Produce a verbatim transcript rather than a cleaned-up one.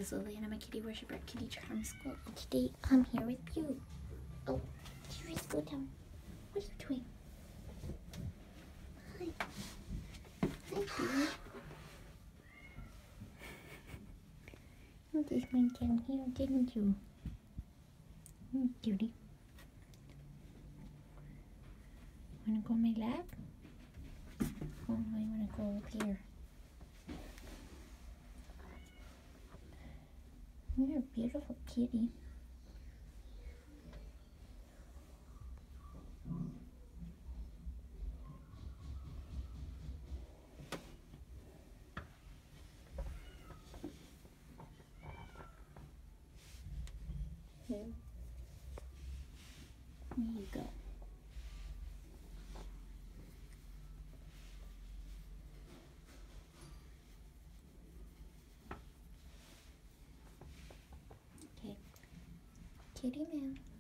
is Lily and I'm a kitty worshiper at Kitty Charm School. And today I'm here with you. Oh, here is go down. What are you doing? Hi. Hi, Cutie. You just went down here, didn't you? Mm, cutie. Wanna go on my lap? Oh, I wanna go up here. You're a beautiful kitty. Here. There you go. Okay. Kitty man.